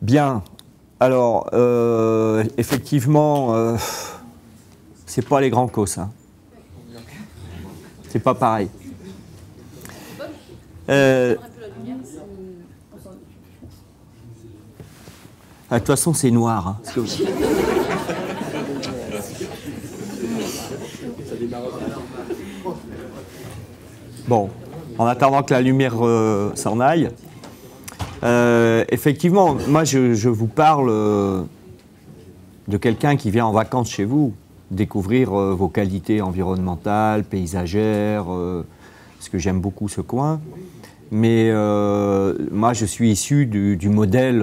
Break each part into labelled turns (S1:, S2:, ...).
S1: Bien. Alors, effectivement, c'est pas les grands causes. Hein. C'est pas pareil. De toute façon, c'est noir. Hein, Bon, en attendant que la lumière s'en aille, effectivement, moi je vous parle de quelqu'un qui vient en vacances chez vous, découvrir vos qualités environnementales, paysagères, parce que j'aime beaucoup ce coin. Mais moi je suis issu du modèle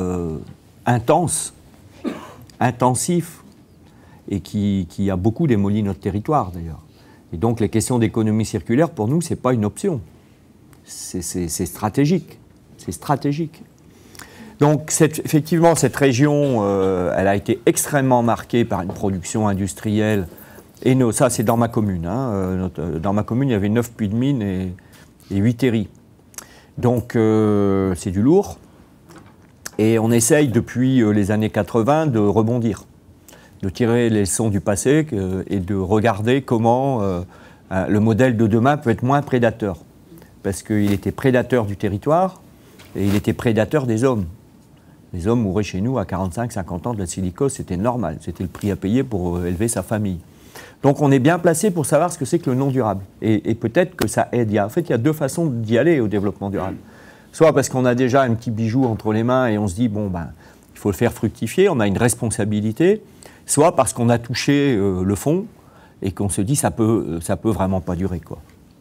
S1: intensif, et qui a beaucoup démoli notre territoire d'ailleurs. Et donc les questions d'économie circulaire, pour nous, ce n'est pas une option. C'est stratégique. C'est stratégique. Donc effectivement, cette région, elle a été extrêmement marquée par une production industrielle. Et ça, c'est dans ma commune. Hein, dans ma commune, il y avait 9 puits de mine et 8 terris. Donc c'est du lourd. Et on essaye depuis les années 80 de rebondir, de tirer les leçons du passé et de regarder comment le modèle de demain peut être moins prédateur. Parce qu'il était prédateur du territoire et il était prédateur des hommes. Les hommes mouraient chez nous à 45-50 ans de la silicose, c'était normal. C'était le prix à payer pour élever sa famille. Donc on est bien placé pour savoir ce que c'est que le non durable. Et peut-être que ça aide. En fait, il y a deux façons d'y aller au développement durable. Soit parce qu'on a déjà un petit bijou entre les mains et on se dit, bon, ben, il faut le faire fructifier, on a une responsabilité. Soit parce qu'on a touché le fond et qu'on se dit, ça peut vraiment pas durer, quoi.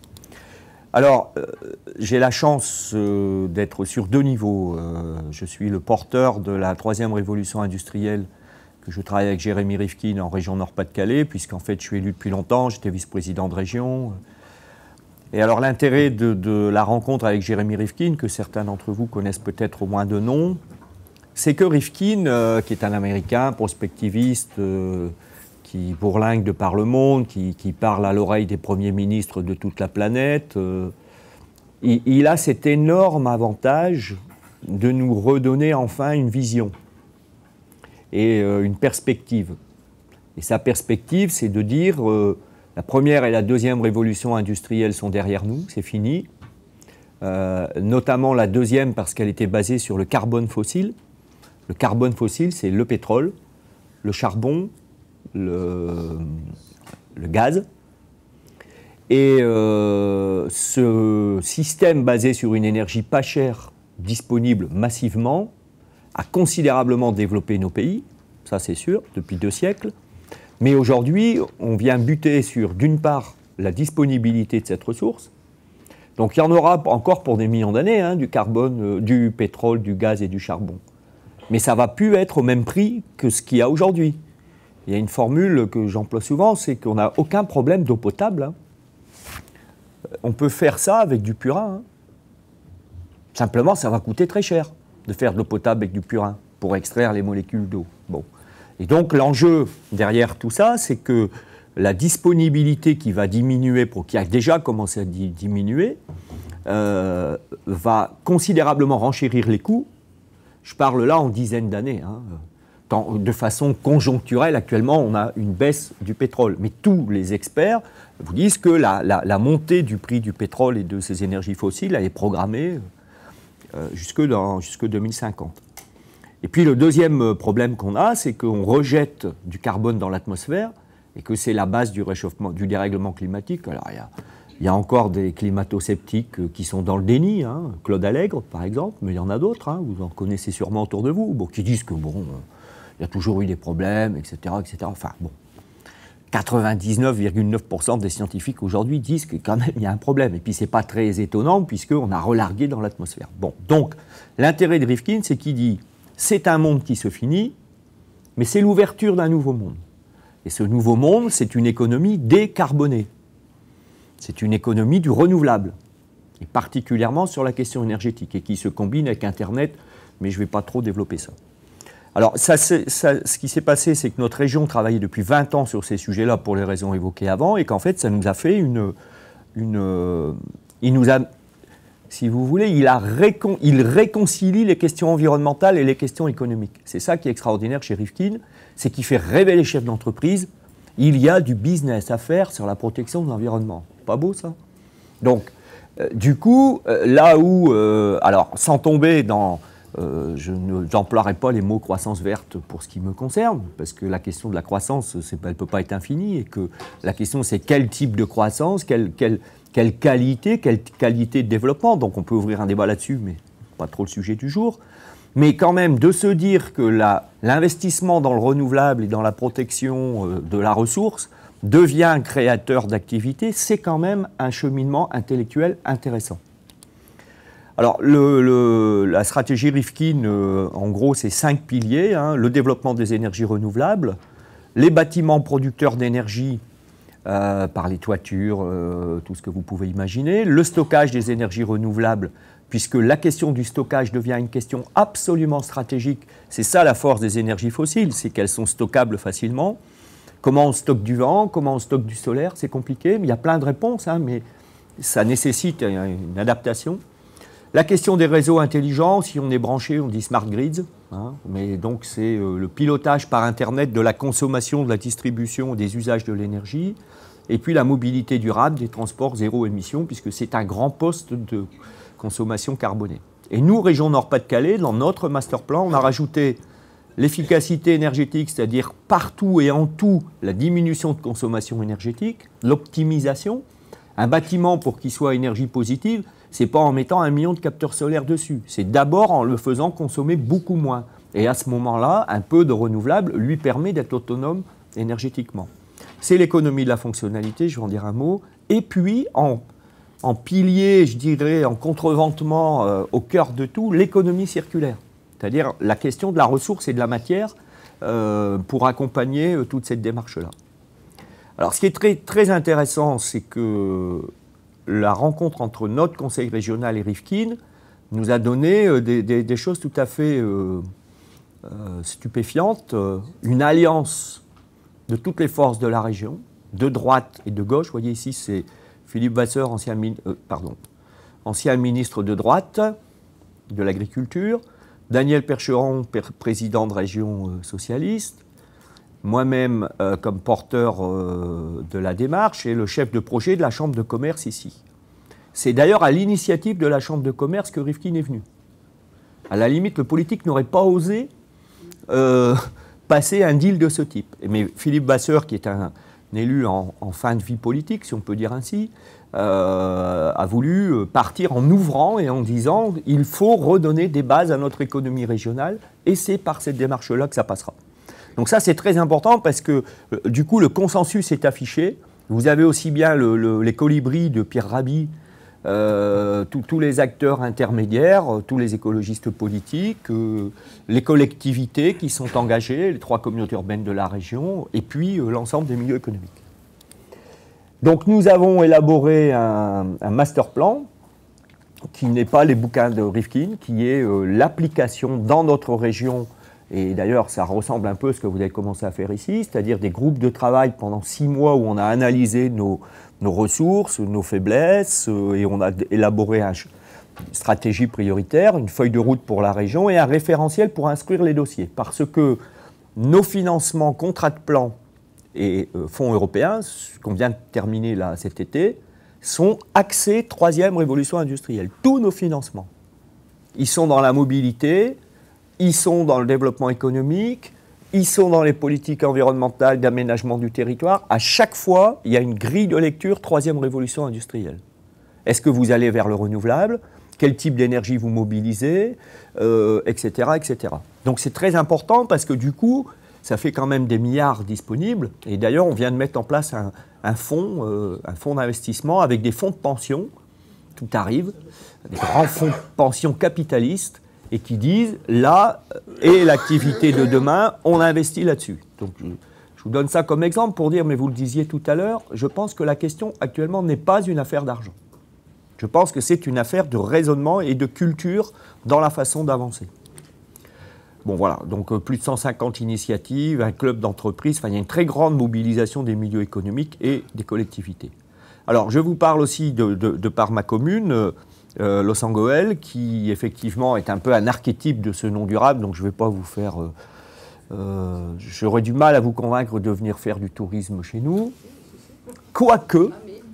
S1: Alors, j'ai la chance d'être sur deux niveaux. Je suis le porteur de la 3e révolution industrielle, que je travaille avec Jérémy Rifkin en région Nord-Pas-de-Calais, puisqu'en fait, je suis élu depuis longtemps, j'étais vice-président de région. Et alors, l'intérêt de la rencontre avec Jérémy Rifkin, que certains d'entre vous connaissent peut-être au moins de nom, c'est que Rifkin, qui est un Américain prospectiviste, qui bourlingue de par le monde, qui parle à l'oreille des premiers ministres de toute la planète, il a cet énorme avantage de nous redonner enfin une vision et une perspective. Et sa perspective, c'est de dire la 1re et la 2e révolution industrielle sont derrière nous, c'est fini. Notamment la 2e parce qu'elle était basée sur le carbone fossile. Le carbone fossile, c'est le pétrole, le charbon, le gaz. Et ce système basé sur une énergie pas chère, disponible massivement, a considérablement développé nos pays, ça c'est sûr, depuis 2 siècles. Mais aujourd'hui, on vient buter sur, d'une part, la disponibilité de cette ressource. Donc il y en aura encore pour des millions d'années, hein, du carbone, du pétrole, du gaz et du charbon. Mais ça ne va plus être au même prix que ce qu'il y a aujourd'hui. Il y a une formule que j'emploie souvent, c'est qu'on n'a aucun problème d'eau potable. Hein. On peut faire ça avec du purin. Hein. Simplement, ça va coûter très cher de faire de l'eau potable avec du purin pour extraire les molécules d'eau. Bon. Et donc l'enjeu derrière tout ça, c'est que la disponibilité qui va diminuer, qui a déjà commencé à diminuer, va considérablement renchérir les coûts. Je parle là en dizaines d'années. Hein. De façon conjoncturelle, actuellement, on a une baisse du pétrole. Mais tous les experts vous disent que la montée du prix du pétrole et de ces énergies fossiles, elle est programmée jusque 2050. Et puis le deuxième problème qu'on a, c'est qu'on rejette du carbone dans l'atmosphère et que c'est la base du réchauffement, du dérèglement climatique. Alors il y a encore des climato-sceptiques qui sont dans le déni, hein, Claude Allègre par exemple, mais il y en a d'autres, hein, vous en connaissez sûrement autour de vous, qui disent que bon, il y a toujours eu des problèmes, etc., etc. Enfin bon, 99,9% des scientifiques aujourd'hui disent que quand même il y a un problème. Et puis c'est pas très étonnant puisqu'on a relargué dans l'atmosphère. Bon, donc l'intérêt de Rifkin, c'est qu'il dit c'est un monde qui se finit, mais c'est l'ouverture d'un nouveau monde. Et ce nouveau monde, c'est une économie décarbonée. C'est une économie du renouvelable, et particulièrement sur la question énergétique, et qui se combine avec Internet, mais je ne vais pas trop développer ça. Alors, ce qui s'est passé, c'est que notre région travaillait depuis 20 ans sur ces sujets-là pour les raisons évoquées avant, et qu'en fait, ça nous a fait si vous voulez, il réconcilie les questions environnementales et les questions économiques. C'est ça qui est extraordinaire chez Rifkin, c'est qu'il fait rêver les chefs d'entreprise. Il y a du business à faire sur la protection de l'environnement. Pas beau, ça? Donc, du coup, là où, alors, sans tomber dans... je n'emploierai pas les mots croissance verte pour ce qui me concerne, parce que la question de la croissance, elle ne peut pas être infinie, et que la question, c'est quel type de croissance, quelle qualité de développement. Donc on peut ouvrir un débat là-dessus, mais pas trop le sujet du jour. Mais quand même, de se dire que l'investissement dans le renouvelable et dans la protection de la ressource devient un créateur d'activité, c'est quand même un cheminement intellectuel intéressant. Alors, la stratégie Rifkin, en gros, c'est 5 piliers, hein. Le développement des énergies renouvelables, les bâtiments producteurs d'énergie, par les toitures, tout ce que vous pouvez imaginer, le stockage des énergies renouvelables, puisque la question du stockage devient une question absolument stratégique. C'est ça la force des énergies fossiles, c'est qu'elles sont stockables facilement. Comment on stocke du vent, comment on stocke du solaire, c'est compliqué, mais il y a plein de réponses, hein, mais ça nécessite une adaptation. La question des réseaux intelligents, si on est branché, on dit smart grids, hein, mais donc c'est le pilotage par Internet de la consommation, de la distribution, des usages de l'énergie, et puis la mobilité durable des transports zéro émission, puisque c'est un grand poste de consommation carbonée. Et nous, région Nord-Pas-de-Calais, dans notre master plan, on a rajouté l'efficacité énergétique, c'est-à-dire partout et en tout, la diminution de consommation énergétique, l'optimisation. Un bâtiment, pour qu'il soit énergie positive, ce n'est pas en mettant 1 million de capteurs solaires dessus. C'est d'abord en le faisant consommer beaucoup moins. Et à ce moment-là, un peu de renouvelable lui permet d'être autonome énergétiquement. C'est l'économie de la fonctionnalité, je vais en dire un mot. Et puis, en pilier, je dirais, en contreventement au cœur de tout, l'économie circulaire. C'est-à-dire la question de la ressource et de la matière pour accompagner toute cette démarche-là. Alors, ce qui est très, très intéressant, c'est que la rencontre entre notre conseil régional et Rifkin nous a donné des choses tout à fait stupéfiantes. Une alliance de toutes les forces de la région, de droite et de gauche. Vous voyez ici, c'est Philippe Vasseur, ancien ministre de droite de l'Agriculture, Daniel Percheron, président de région socialiste, moi-même comme porteur de la démarche et le chef de projet de la Chambre de commerce ici. C'est d'ailleurs à l'initiative de la Chambre de commerce que Rifkin est venu. À la limite, le politique n'aurait pas osé passer un deal de ce type. Mais Philippe Vasseur, qui est un élu en fin de vie politique, si on peut dire ainsi, a voulu partir en ouvrant et en disant il faut redonner des bases à notre économie régionale et c'est par cette démarche-là que ça passera. Donc ça, c'est très important parce que, du coup, le consensus est affiché. Vous avez aussi bien les colibris de Pierre Rabhi, tous les acteurs intermédiaires, tous les écologistes politiques, les collectivités qui sont engagées, les 3 communautés urbaines de la région, et puis l'ensemble des milieux économiques. Donc nous avons élaboré un master plan qui n'est pas les bouquins de Rifkin, qui est l'application dans notre région. Et d'ailleurs, ça ressemble un peu à ce que vous avez commencé à faire ici, c'est-à-dire des groupes de travail pendant 6 mois où on a analysé nos ressources, nos faiblesses, et on a élaboré une stratégie prioritaire, une feuille de route pour la région et un référentiel pour inscrire les dossiers. Parce que nos financements, contrats de plan et fonds européens, qu'on vient de terminer là cet été, sont axés 3e révolution industrielle. Tous nos financements. Ils sont dans la mobilité, ils sont dans le développement économique, ils sont dans les politiques environnementales d'aménagement du territoire. À chaque fois, il y a une grille de lecture 3e révolution industrielle. Est-ce que vous allez vers le renouvelable? Quel type d'énergie vous mobilisez, etc., etc. Donc c'est très important parce que du coup, ça fait quand même des milliards disponibles. Et d'ailleurs, on vient de mettre en place un fonds d'investissement avec des fonds de pension, tout arrive, des grands fonds de pension capitalistes, et qui disent, là est l'activité de demain, on investit là-dessus. Donc je vous donne ça comme exemple pour dire, mais vous le disiez tout à l'heure, je pense que la question actuellement n'est pas une affaire d'argent. Je pense que c'est une affaire de raisonnement et de culture dans la façon d'avancer. Bon voilà, donc plus de 150 initiatives, un club d'entreprises, enfin il y a une très grande mobilisation des milieux économiques et des collectivités. Alors je vous parle aussi de par ma commune. Losangoel, qui effectivement est un peu un archétype de ce non durable, donc je ne vais pas vous faire... j'aurais du mal à vous convaincre de venir faire du tourisme chez nous. Quoique,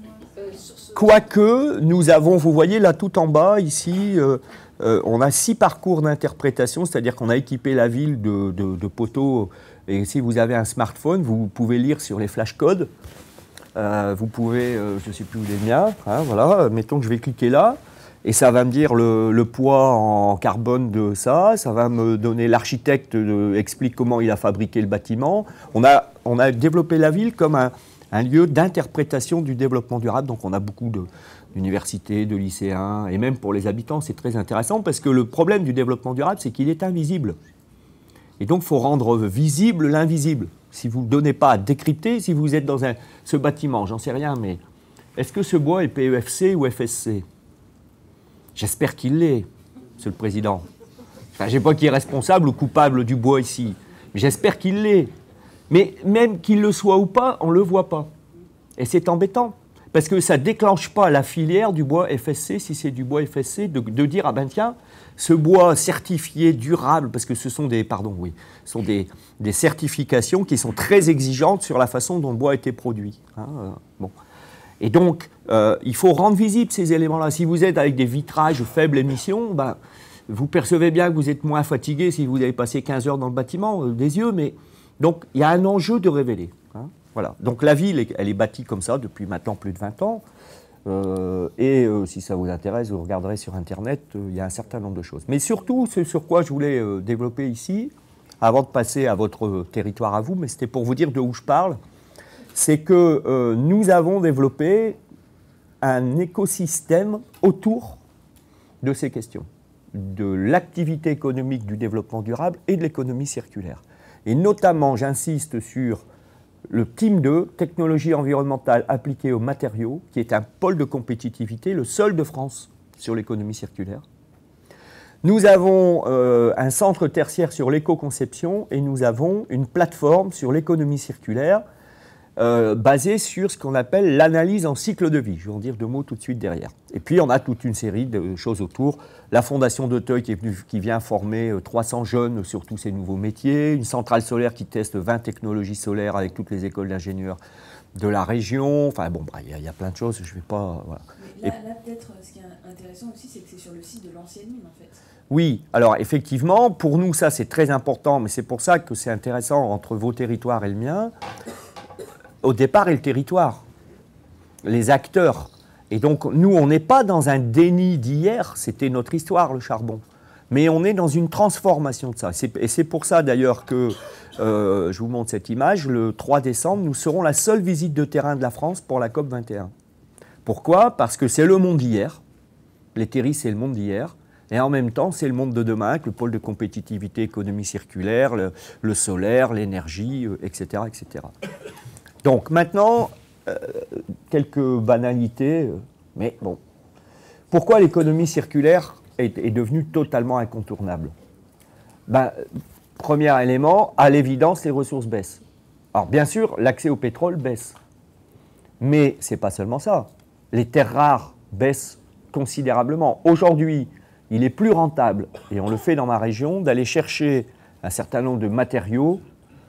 S1: nous avons, vous voyez là tout en bas, ici, on a 6 parcours d'interprétation, c'est-à-dire qu'on a équipé la ville de poteaux, et si vous avez un smartphone, vous pouvez lire sur les flashcodes, vous pouvez, je ne sais plus où les miens, hein, voilà, mettons que je vais cliquer là, et ça va me dire le poids en carbone de ça, ça va me donner l'architecte explique comment il a fabriqué le bâtiment. On a développé la ville comme un lieu d'interprétation du développement durable, donc on a beaucoup d'universités, de lycéens, et même pour les habitants, c'est très intéressant, parce que le problème du développement durable, c'est qu'il est invisible. Et donc, il faut rendre visible l'invisible. Si vous ne le donnez pas à décrypter, si vous êtes dans ce bâtiment, j'en sais rien, mais est-ce que ce bois est PEFC ou FSC? J'espère qu'il l'est, Monsieur le Président. Enfin, je ne sais pas qui est responsable ou coupable du bois ici, mais j'espère qu'il l'est. Mais même qu'il le soit ou pas, on ne le voit pas. Et c'est embêtant, parce que ça ne déclenche pas la filière du bois FSC, si c'est du bois FSC, de dire, ah ben tiens, ce bois certifié durable, parce que ce sont des certifications qui sont très exigeantes sur la façon dont le bois a été produit. Hein, bon. Et donc, il faut rendre visibles ces éléments-là. Si vous êtes avec des vitrages faible émission, ben, vous percevez bien que vous êtes moins fatigué si vous avez passé 15 heures dans le bâtiment, des yeux, mais... Donc, il y a un enjeu de révéler. Hein, voilà. Donc, la ville, elle est bâtie comme ça depuis maintenant plus de 20 ans. Si ça vous intéresse, vous regarderez sur Internet, il y a un certain nombre de choses. Mais surtout, ce sur quoi je voulais développer ici, avant de passer à votre territoire à vous, mais c'était pour vous dire de où je parle, c'est que nous avons développé un écosystème autour de ces questions, de l'activité économique du développement durable et de l'économie circulaire. Et notamment, j'insiste sur le Team 2, technologie environnementale appliquée aux matériaux, qui est un pôle de compétitivité, le seul de France sur l'économie circulaire. Nous avons un centre tertiaire sur l'éco-conception et nous avons une plateforme sur l'économie circulaire basée sur ce qu'on appelle l'analyse en cycle de vie. Je vais en dire 2 mots tout de suite derrière. Et puis, on a toute une série de choses autour. La Fondation d'Auteuil qui vient former 300 jeunes sur tous ces nouveaux métiers. Une centrale solaire qui teste 20 technologies solaires avec toutes les écoles d'ingénieurs de la région. Enfin, bon, il y a plein de choses. Je ne vais pas... Voilà.
S2: Mais là peut-être, ce qui est intéressant aussi, c'est que c'est sur le site de l'ancienne mine, en fait.
S1: Oui, alors effectivement, pour nous, ça, c'est très important. Mais c'est pour ça que c'est intéressant entre vos territoires et le mien. Au départ, est le territoire, les acteurs. Et donc, nous, on n'est pas dans un déni d'hier, c'était notre histoire, le charbon. Mais on est dans une transformation de ça. Et c'est pour ça, d'ailleurs, que je vous montre cette image. Le 3 décembre, nous serons la seule visite de terrain de la France pour la COP 21. Pourquoi? Parce que c'est le monde d'hier. Les terris, c'est le monde d'hier. Et en même temps, c'est le monde de demain, avec le pôle de compétitivité, économie circulaire, le solaire, l'énergie, etc., etc. Donc maintenant, quelques banalités, mais bon. Pourquoi l'économie circulaire est devenue totalement incontournable? Ben, premier élément, à l'évidence, les ressources baissent. Alors bien sûr, l'accès au pétrole baisse. Mais ce n'est pas seulement ça. Les terres rares baissent considérablement. Aujourd'hui, il est plus rentable, et on le fait dans ma région, d'aller chercher un certain nombre de matériaux.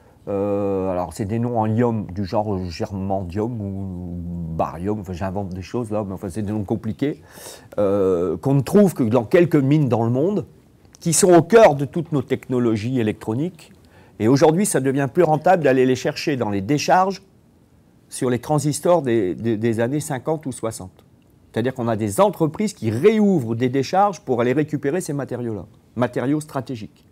S1: Alors c'est des noms en ium du genre germandium ou barium, enfin j'invente des choses là, mais enfin c'est des noms compliqués, qu'on ne trouve que dans quelques mines dans le monde, qui sont au cœur de toutes nos technologies électroniques. Et aujourd'hui, ça devient plus rentable d'aller les chercher dans les décharges sur les transistors des années 50 ou 60. C'est-à-dire qu'on a des entreprises qui réouvrent des décharges pour aller récupérer ces matériaux-là, matériaux stratégiques.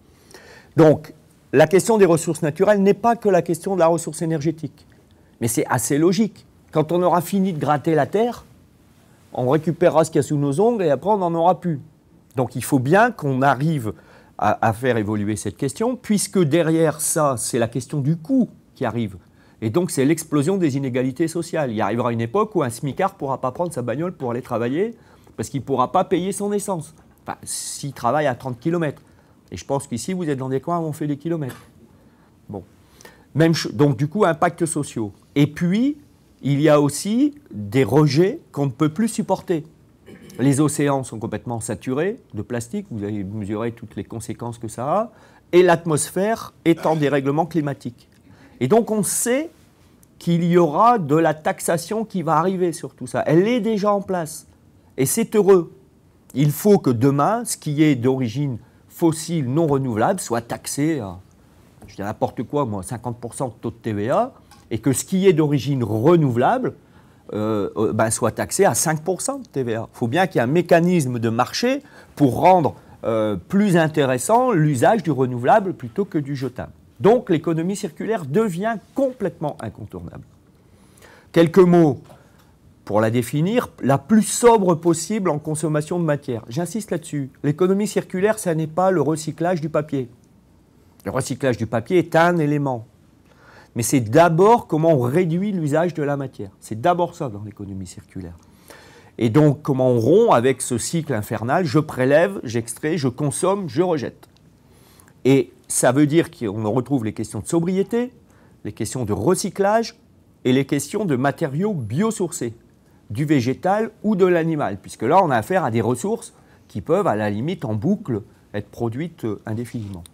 S1: Donc, la question des ressources naturelles n'est pas que la question de la ressource énergétique. Mais c'est assez logique. Quand on aura fini de gratter la terre, on récupérera ce qu'il y a sous nos ongles et après on n'en aura plus. Donc il faut bien qu'on arrive à faire évoluer cette question, puisque derrière ça, c'est la question du coût qui arrive. Et donc c'est l'explosion des inégalités sociales. Il arrivera une époque où un smicard ne pourra pas prendre sa bagnole pour aller travailler parce qu'il ne pourra pas payer son essence. Enfin, s'il travaille à 30 km. Et je pense qu'ici, vous êtes dans des coins où on fait des kilomètres. Bon. Donc, du coup, impacts sociaux. Et puis, il y a aussi des rejets qu'on ne peut plus supporter. Les océans sont complètement saturés de plastique, vous avez mesuré toutes les conséquences que ça a, et l'atmosphère est en dérèglement climatique. Et donc on sait qu'il y aura de la taxation qui va arriver sur tout ça. Elle est déjà en place, et c'est heureux. Il faut que demain, ce qui est d'origine fossile non renouvelable soit taxé à, je dis n'importe quoi, moi, 50% de taux de TVA, et que ce qui est d'origine renouvelable soit taxé à 5% de TVA. Il faut bien qu'il y ait un mécanisme de marché pour rendre plus intéressant l'usage du renouvelable plutôt que du jetable. Donc l'économie circulaire devient complètement incontournable. Quelques mots pour la définir, la plus sobre possible en consommation de matière. J'insiste là-dessus. L'économie circulaire, ça n'est pas le recyclage du papier. Le recyclage du papier est un élément. Mais c'est d'abord comment on réduit l'usage de la matière. C'est d'abord ça dans l'économie circulaire. Et donc, comment on rompt avec ce cycle infernal, je prélève, j'extrais, je consomme, je rejette. Et ça veut dire qu'on retrouve les questions de sobriété, les questions de recyclage et les questions de matériaux biosourcés, du végétal ou de l'animal, puisque là, on a affaire à des ressources qui peuvent, à la limite, en boucle, être produites indéfiniment.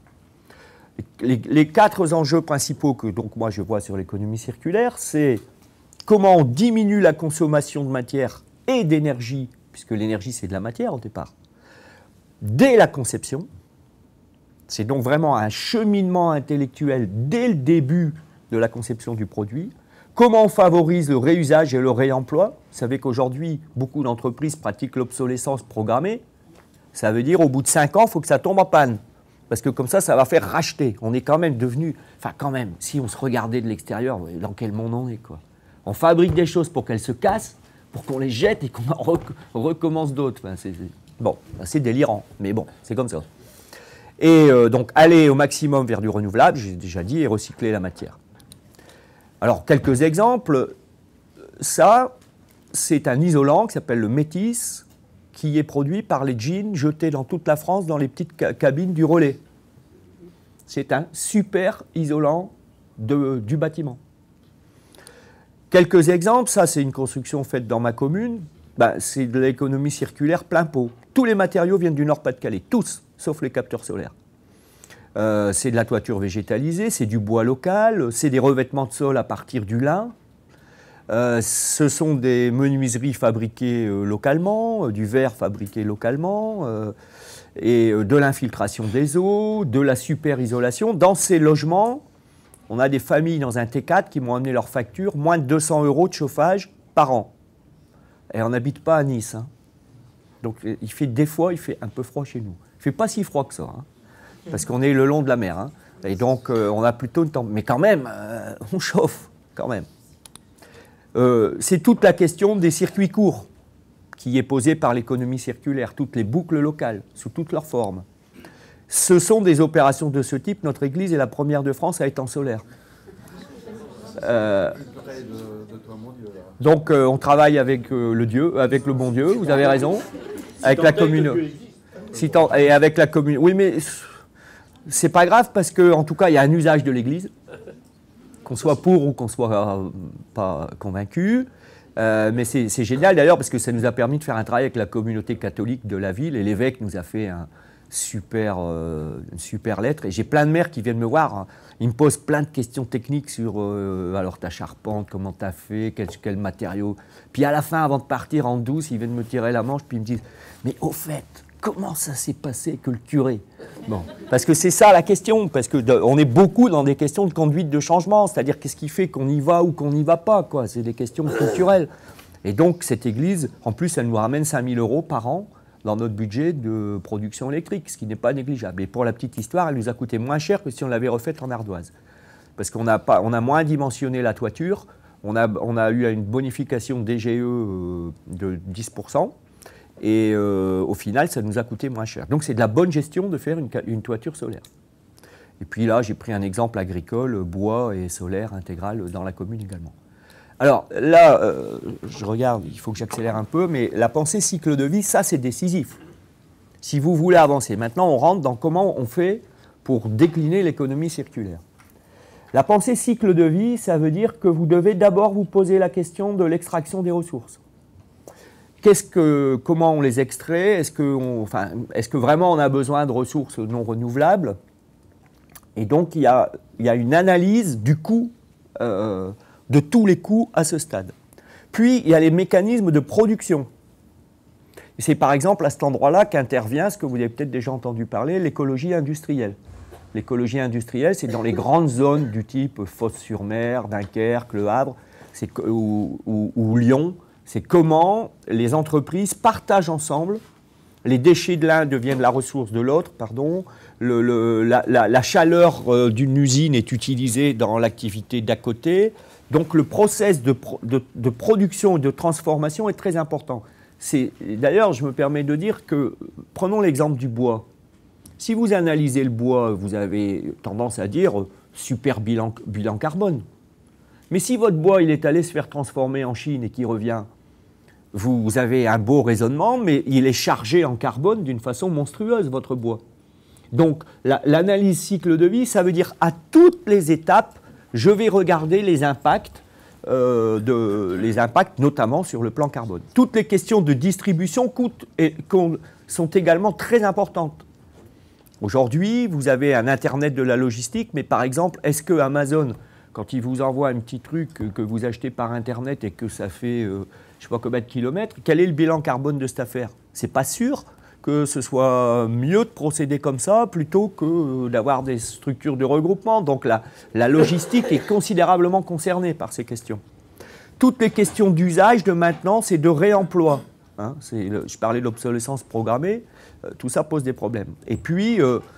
S1: Les 4 enjeux principaux que donc moi je vois sur l'économie circulaire, c'est comment on diminue la consommation de matière et d'énergie, puisque l'énergie c'est de la matière au départ, dès la conception. C'est donc vraiment un cheminement intellectuel dès le début de la conception du produit. Comment on favorise le réusage et le réemploi. Vous savez qu'aujourd'hui, beaucoup d'entreprises pratiquent l'obsolescence programmée. Ça veut dire au bout de 5 ans, il faut que ça tombe en panne. Parce que comme ça va faire racheter. On est quand même devenu... Enfin, quand même, si on se regardait de l'extérieur, dans quel monde on est, quoi. On fabrique des choses pour qu'elles se cassent, pour qu'on les jette et qu'on en recommence d'autres. Enfin, c'est délirant, mais bon, c'est comme ça. Et donc, aller au maximum vers du renouvelable, j'ai déjà dit, et recycler la matière. Alors, quelques exemples. Ça, c'est un isolant qui s'appelle le Métis, qui est produit par les jeans jetés dans toute la France dans les petites cabines du relais. C'est un super isolant du bâtiment. Quelques exemples, ça c'est une construction faite dans ma commune, c'est de l'économie circulaire plein pot. Tous les matériaux viennent du Nord-Pas-de-Calais, tous, sauf les capteurs solaires. C'est de la toiture végétalisée, c'est du bois local, c'est des revêtements de sol à partir du lin. Ce sont des menuiseries fabriquées localement, du verre fabriqué localement, et de l'infiltration des eaux, de la super isolation. Dans ces logements, on a des familles dans un T4 qui m'ont amené leur facture, moins de 200 € de chauffage par an. Et on n'habite pas à Nice. Hein. Donc des fois, il fait un peu froid chez nous. Il ne fait pas si froid que ça, hein, parce qu'on est le long de la mer. Hein. Et donc, on a plutôt une température. Mais quand même, on chauffe, quand même. C'est toute la question des circuits courts qui est posée par l'économie circulaire, toutes les boucles locales, sous toutes leurs formes. Ce sont des opérations de ce type. Notre église est la première de France à être en solaire. Donc on travaille avec avec le bon Dieu, vous avez raison, avec la commune. Et avec la commune. Oui, mais c'est pas grave parce qu'en tout cas, il y a un usage de l'église. Qu'on soit pour ou qu'on soit pas convaincu. Mais c'est génial d'ailleurs parce que ça nous a permis de faire un travail avec la communauté catholique de la ville et l'évêque nous a fait une super lettre. Et j'ai plein de maires qui viennent me voir. Hein. Ils me posent plein de questions techniques sur alors ta charpente, comment tu as fait, quel matériau. Puis à la fin, avant de partir en douce, ils viennent me tirer la manche puis ils me disent « Mais au fait, comment ça s'est passé que le curé ?» Bon, parce que c'est ça la question, parce qu'on est beaucoup dans des questions de conduite de changement, c'est-à-dire qu'est-ce qui fait qu'on y va ou qu'on n'y va pas, quoi. C'est des questions culturelles. Et donc cette église, en plus, elle nous ramène 5 000 € par an dans notre budget de production électrique, ce qui n'est pas négligeable. Et pour la petite histoire, elle nous a coûté moins cher que si on l'avait refaite en ardoise. Parce qu'on a moins dimensionné la toiture, on a eu une bonification DGE de 10%, et au final, ça nous a coûté moins cher. Donc c'est de la bonne gestion de faire une toiture solaire. Et puis là, j'ai pris un exemple agricole, bois et solaire intégral dans la commune également. Alors là, je regarde, il faut que j'accélère un peu, mais la pensée cycle de vie, ça c'est décisif. Si vous voulez avancer, maintenant on rentre dans comment on fait pour décliner l'économie circulaire. La pensée cycle de vie, ça veut dire que vous devez d'abord vous poser la question de l'extraction des ressources. comment on les extrait? Est-ce que vraiment on a besoin de ressources non renouvelables? Et donc, il y a une analyse du coût, de tous les coûts à ce stade. Puis, il y a les mécanismes de production. Et c'est par exemple à cet endroit-là qu'intervient ce que vous avez peut-être déjà entendu parler, l'écologie industrielle. L'écologie industrielle, c'est dans les grandes zones du type Fos-sur-Mer, Dunkerque, Le Havre ou Lyon. C'est comment les entreprises partagent ensemble, les déchets de l'un deviennent la ressource de l'autre, pardon, la chaleur d'une usine est utilisée dans l'activité d'à côté. Donc le process de production et de transformation est très important. D'ailleurs, je me permets de dire que, prenons l'exemple du bois. Si vous analysez le bois, vous avez tendance à dire super bilan carbone. Mais si votre bois il est allé se faire transformer en Chine et qu'il revient, vous avez un beau raisonnement, mais il est chargé en carbone d'une façon monstrueuse, votre bois. Donc l'analyse cycle de vie, ça veut dire à toutes les étapes, je vais regarder les impacts, notamment sur le plan carbone. Toutes les questions de distribution sont également très importantes. Aujourd'hui, vous avez un Internet de la logistique, mais par exemple, est-ce que Amazon, quand il vous envoie un petit truc que vous achetez par Internet et que ça fait, je ne sais pas combien de kilomètres, quel est le bilan carbone de cette affaire? C'est pas sûr que ce soit mieux de procéder comme ça plutôt que d'avoir des structures de regroupement. Donc la logistique est considérablement concernée par ces questions. Toutes les questions d'usage, de maintenance et de réemploi. Hein, je parlais de l'obsolescence programmée, tout ça pose des problèmes. Et puis,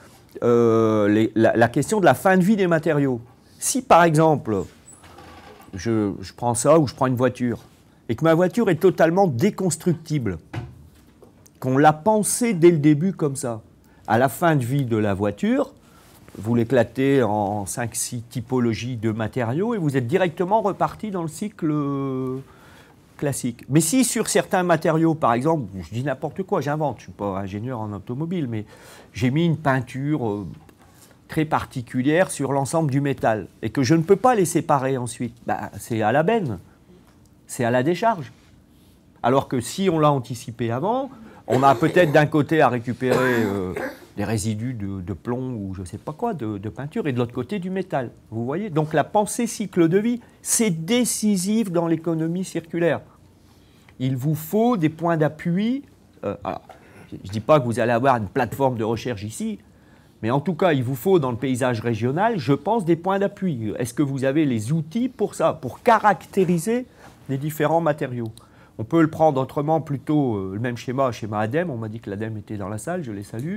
S1: la question de la fin de vie des matériaux. Si par exemple, je prends ça ou je prends une voiture, et que ma voiture est totalement déconstructible, qu'on l'a pensée dès le début comme ça, à la fin de vie de la voiture, vous l'éclatez en 5-6 typologies de matériaux et vous êtes directement reparti dans le cycle classique. Mais si sur certains matériaux, par exemple, je dis n'importe quoi, j'invente, je ne suis pas ingénieur en automobile, mais j'ai mis une peinture très particulière sur l'ensemble du métal et que je ne peux pas les séparer ensuite, c'est à la benne, c'est à la décharge. Alors que si on l'a anticipé avant, on a peut-être d'un côté à récupérer des résidus de plomb ou je ne sais pas quoi, de peinture, et de l'autre côté du métal. Vous voyez? Donc la pensée cycle de vie, c'est décisif dans l'économie circulaire. Il vous faut des points d'appui. Alors, je ne dis pas que vous allez avoir une plateforme de recherche ici, mais en tout cas, il vous faut dans le paysage régional, je pense, des points d'appui. Est-ce que vous avez les outils pour ça, pour caractériser les différents matériaux? On peut le prendre autrement, plutôt le même schéma ADEME. On m'a dit que l'ADEME était dans la salle, je les salue.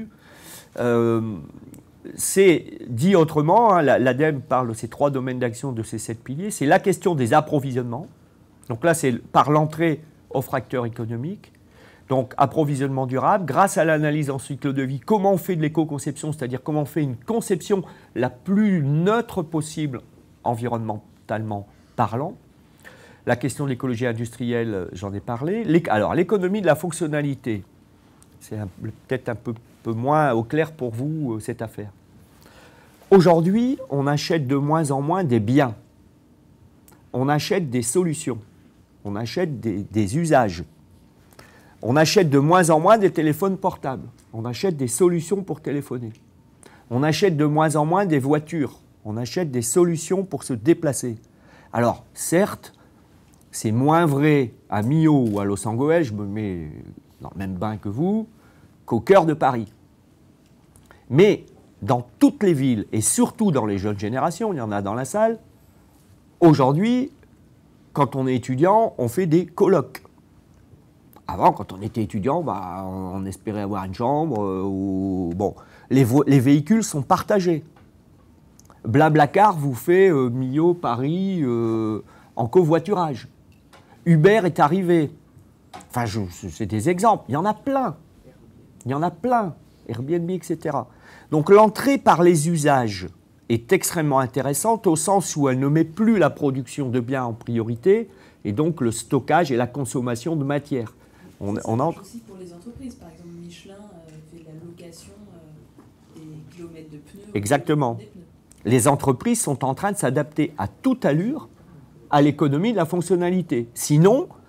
S1: C'est dit autrement, hein, l'ADEME parle de ces 3 domaines d'action, de ces 7 piliers. C'est la question des approvisionnements. Donc là, c'est par l'entrée au fracteur économique. Donc approvisionnement durable, grâce à l'analyse en cycle de vie, comment on fait de l'éco-conception, c'est-à-dire comment on fait une conception la plus neutre possible environnementalement parlant. La question de l'écologie industrielle, j'en ai parlé. Alors, l'économie de la fonctionnalité, c'est peut-être un peu moins au clair pour vous, cette affaire. Aujourd'hui, on achète de moins en moins des biens. On achète des solutions. On achète des usages. On achète de moins en moins des téléphones portables. On achète des solutions pour téléphoner. On achète de moins en moins des voitures. On achète des solutions pour se déplacer. Alors, certes, c'est moins vrai à Millau ou à Los Angeles, je me mets dans le même bain que vous, qu'au cœur de Paris. Mais dans toutes les villes, et surtout dans les jeunes générations, il y en a dans la salle, aujourd'hui, quand on est étudiant, on fait des colloques. Avant, quand on était étudiant, on espérait avoir une chambre. Les véhicules sont partagés. Blablacar vous fait Millau, Paris, en covoiturage. Uber est arrivé. Enfin, c'est des exemples. Il y en a plein. Il y en a plein. Airbnb, etc. Donc l'entrée par les usages est extrêmement intéressante au sens où elle ne met plus la production de biens en priorité et donc le stockage et la consommation de matière.
S2: On entre aussi pour les entreprises. Par exemple, Michelin fait de la location des kilomètres de pneus.
S1: Exactement. Les entreprises sont en train de s'adapter à toute allure à l'économie de la fonctionnalité. Sinon,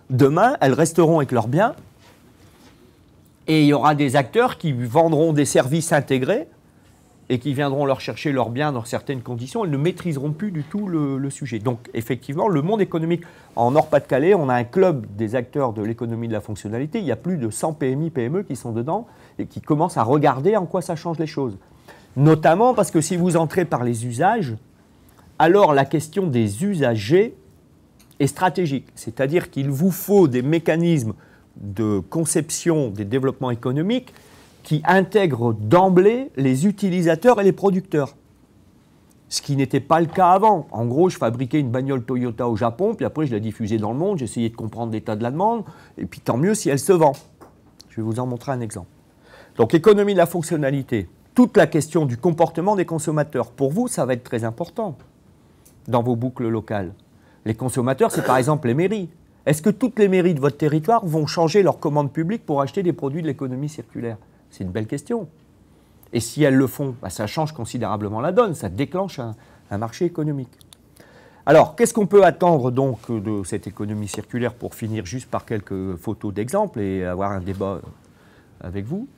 S1: demain, elles resteront avec leurs biens et il y aura des acteurs qui vendront des services intégrés et qui viendront leur chercher leurs biens dans certaines conditions. Elles ne maîtriseront plus du tout le sujet. Donc, effectivement, le monde économique, en Nord-Pas-de-Calais, on a un club des acteurs de l'économie de la fonctionnalité. Il y a plus de 100 PMI, PME qui sont dedans et qui commencent à regarder en quoi ça change les choses. Notamment parce que si vous entrez par les usages, alors la question des usagers est stratégique. C'est-à-dire qu'il vous faut des mécanismes de conception des développements économiques qui intègrent d'emblée les utilisateurs et les producteurs. Ce qui n'était pas le cas avant. En gros, je fabriquais une bagnole Toyota au Japon, puis après je la diffusais dans le monde, j'essayais de comprendre l'état de la demande, et puis tant mieux si elle se vend. Je vais vous en montrer un exemple. Donc, économie de la fonctionnalité, toute la question du comportement des consommateurs. Pour vous, ça va être très important dans vos boucles locales. Les consommateurs, c'est par exemple les mairies. Est-ce que toutes les mairies de votre territoire vont changer leur commande publique pour acheter des produits de l'économie circulaire? C'est une belle question. Et si elles le font, ça change considérablement la donne, ça déclenche un marché économique. Alors, qu'est-ce qu'on peut attendre donc de cette économie circulaire pour finir juste par quelques photos d'exemples et avoir un débat avec vous?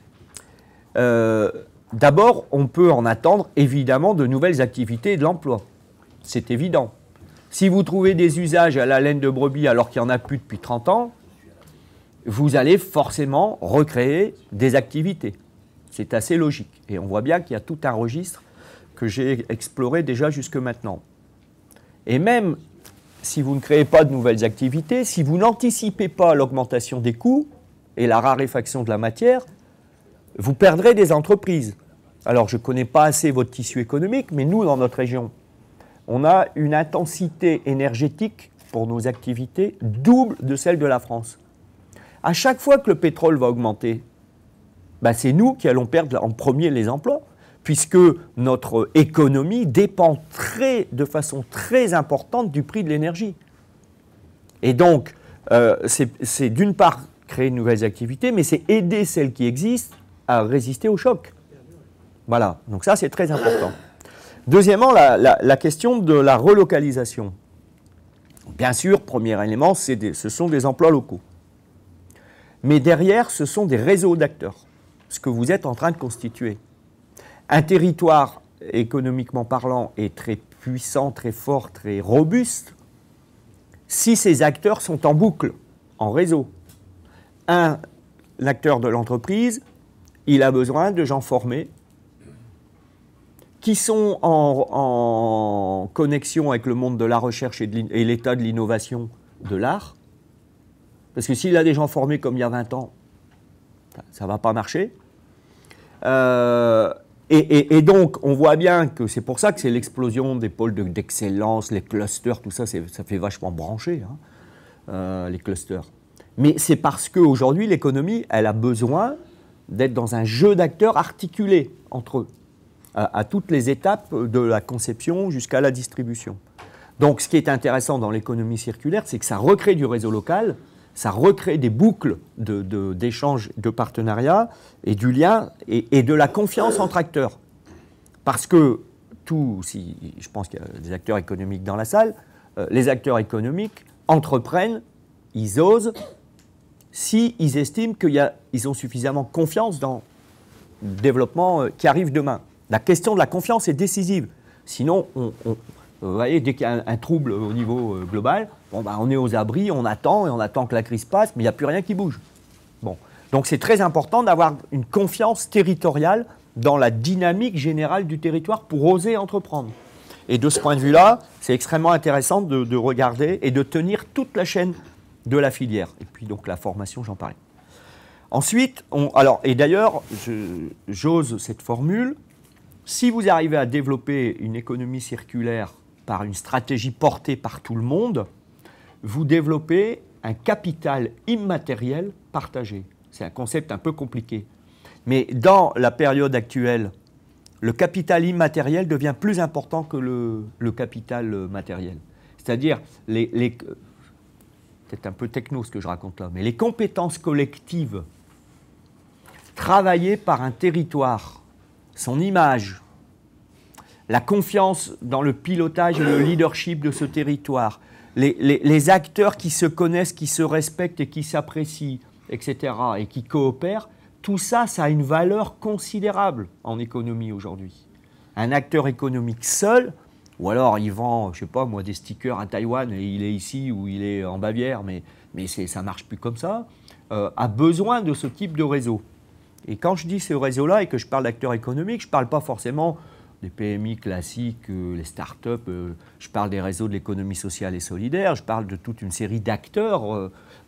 S1: D'abord, on peut en attendre évidemment de nouvelles activités et de l'emploi. C'est évident. Si vous trouvez des usages à la laine de brebis alors qu'il n'y en a plus depuis 30 ans, vous allez forcément recréer des activités. C'est assez logique. Et on voit bien qu'il y a tout un registre que j'ai exploré déjà jusque maintenant. Et même si vous ne créez pas de nouvelles activités, si vous n'anticipez pas l'augmentation des coûts et la raréfaction de la matière, vous perdrez des entreprises. Alors, je ne connais pas assez votre tissu économique, mais nous, dans notre région, on a une intensité énergétique pour nos activités double de celle de la France. À chaque fois que le pétrole va augmenter, c'est nous qui allons perdre en premier les emplois, puisque notre économie dépend de façon très importante du prix de l'énergie. Et donc, c'est d'une part créer de nouvelles activités, mais c'est aider celles qui existent à résister au choc. Voilà, donc ça c'est très important. Deuxièmement, la question de la relocalisation. Bien sûr, premier élément, ce sont des emplois locaux. Mais derrière, ce sont des réseaux d'acteurs, ce que vous êtes en train de constituer. Un territoire, économiquement parlant, est très puissant, très fort, très robuste, si ces acteurs sont en boucle, en réseau. L'acteur de l'entreprise, il a besoin de gens formés, qui sont en connexion avec le monde de la recherche et l'état de l'innovation de l'art. Parce que s'il a des gens formés comme il y a 20 ans, ça ne va pas marcher. Et donc, on voit bien que c'est pour ça que c'est l'explosion des pôles d'excellence, les clusters, tout ça, ça fait vachement brancher, les clusters. Mais c'est parce qu'aujourd'hui, l'économie, elle a besoin d'être dans un jeu d'acteurs articulés entre eux, à toutes les étapes de la conception jusqu'à la distribution. Donc, ce qui est intéressant dans l'économie circulaire, c'est que ça recrée du réseau local, ça recrée des boucles d'échanges, de partenariats et du lien et de la confiance entre acteurs. Parce que je pense qu'il y a des acteurs économiques dans la salle, les acteurs économiques entreprennent, ils osent, s'ils estiment qu'ils ont suffisamment confiance dans le développement qui arrive demain. La question de la confiance est décisive. Sinon, vous voyez, dès qu'il y a un trouble au niveau global, on est aux abris, on attend, et on attend que la crise passe, mais il n'y a plus rien qui bouge. Bon. Donc c'est très important d'avoir une confiance territoriale dans la dynamique générale du territoire pour oser entreprendre. Et de ce point de vue-là, c'est extrêmement intéressant de regarder et de tenir toute la chaîne de la filière. Et puis donc la formation, j'en parlais. Ensuite, et d'ailleurs, j'ose cette formule, si vous arrivez à développer une économie circulaire par une stratégie portée par tout le monde, vous développez un capital immatériel partagé. C'est un concept un peu compliqué. Mais dans la période actuelle, le capital immatériel devient plus important que le capital matériel. C'est-à-dire, peut-être un peu techno ce que je raconte là, mais les compétences collectives travaillées par un territoire, son image, la confiance dans le pilotage et le leadership de ce territoire, les acteurs qui se connaissent, qui se respectent et qui s'apprécient, etc., et qui coopèrent, tout ça, ça a une valeur considérable en économie aujourd'hui. Un acteur économique seul, ou alors il vend, je sais pas moi, des stickers à Taïwan et il est ici ou il est en Bavière, mais ça ne marche plus comme ça, a besoin de ce type de réseau. Et quand je dis ce réseau-là et que je parle d'acteurs économiques, je ne parle pas forcément des PMI classiques, les start-up, je parle des réseaux de l'économie sociale et solidaire, je parle de toute une série d'acteurs,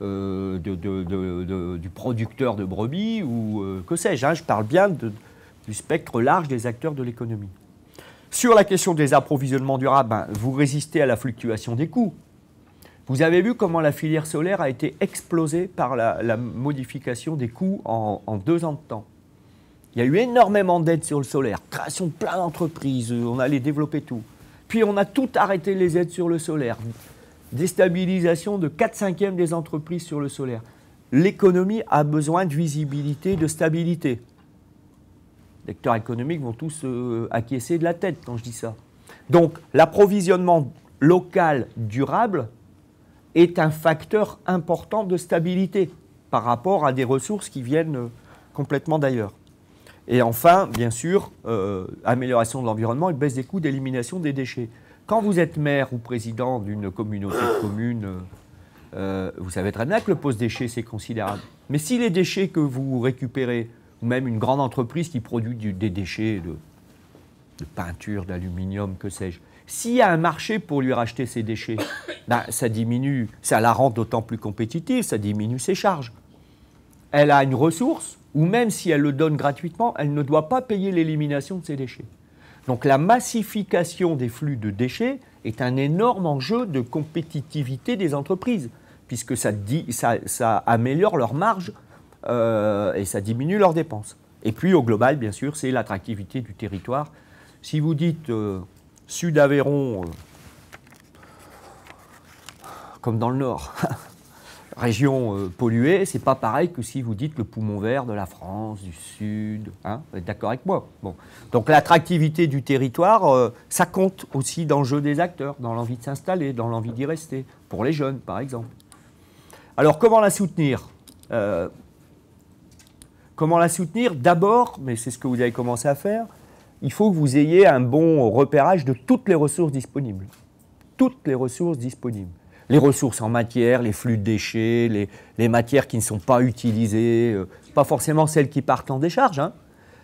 S1: du producteur de brebis ou que sais-je, hein, je parle bien du spectre large des acteurs de l'économie. Sur la question des approvisionnements durables, ben, vous résistez à la fluctuation des coûts. Vous avez vu comment la filière solaire a été explosée par la modification des coûts en 2 ans de temps. Il y a eu énormément d'aides sur le solaire, création de plein d'entreprises, on allait développer tout. Puis on a tout arrêté les aides sur le solaire, déstabilisation de 4/5 des entreprises sur le solaire. L'économie a besoin de visibilité, de stabilité. Les acteurs économiques vont tous acquiescer de la tête quand je dis ça. Donc l'approvisionnement local durable est un facteur important de stabilité par rapport à des ressources qui viennent complètement d'ailleurs. Et enfin, bien sûr, amélioration de l'environnement et baisse des coûts d'élimination des déchets. Quand vous êtes maire ou président d'une communauté de communes, vous savez très bien que le pose-déchets, c'est considérable. Mais si les déchets que vous récupérez, ou même une grande entreprise qui produit des déchets de peinture, d'aluminium, que sais-je, s'il y a un marché pour lui racheter ses déchets, ben, ça diminue, ça la rend d'autant plus compétitive, ça diminue ses charges. Elle a une ressource, ou même si elle le donne gratuitement, elle ne doit pas payer l'élimination de ses déchets. Donc la massification des flux de déchets est un énorme enjeu de compétitivité des entreprises, puisque ça améliore leurs marges et ça diminue leurs dépenses. Et puis au global, bien sûr, c'est l'attractivité du territoire. Si vous dites Sud Aveyron, comme dans le Nord, région polluée, c'est pas pareil que si vous dites le poumon vert de la France, du Sud. Hein, vous êtes d'accord avec moi? Bon. Donc l'attractivité du territoire, ça compte aussi dans le jeu des acteurs, dans l'envie de s'installer, dans l'envie d'y rester, pour les jeunes par exemple. Alors comment la soutenir? Comment la soutenir? D'abord, mais c'est ce que vous avez commencé à faire, il faut que vous ayez un bon repérage de toutes les ressources disponibles. Toutes les ressources disponibles. Les ressources en matière, les flux de déchets, les matières qui ne sont pas utilisées, pas forcément celles qui partent en décharge. Hein.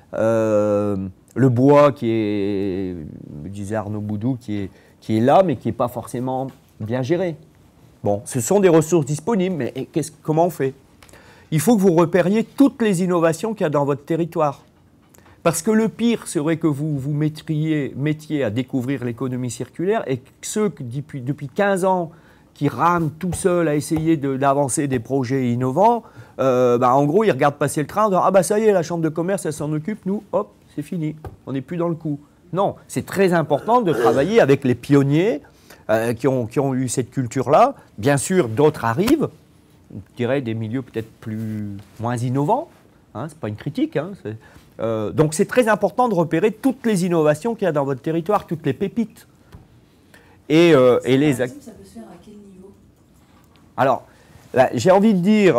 S1: Le bois qui est, me disait Arnaud Boudou, qui est là, mais qui n'est pas forcément bien géré. Bon, ce sont des ressources disponibles, mais comment on fait? Il faut que vous repériez toutes les innovations qu'il y a dans votre territoire. Parce que le pire serait que vous vous mettiez à découvrir l'économie circulaire et que ceux qui, depuis 15 ans, qui rament tout seuls à essayer d'avancer des projets innovants, en gros, ils regardent passer le train en disant « Ah bah ça y est, la chambre de commerce, elle s'en occupe, nous, hop, c'est fini, on n'est plus dans le coup. » Non, c'est très important de travailler avec les pionniers qui ont eu cette culture-là. Bien sûr, d'autres arrivent, je dirais des milieux peut-être moins innovants, hein, c'est pas une critique, hein, donc c'est très important de repérer toutes les innovations qu'il y a dans votre territoire, toutes les pépites. Et les ça peut se faire à quel niveau? Alors, j'ai envie de dire,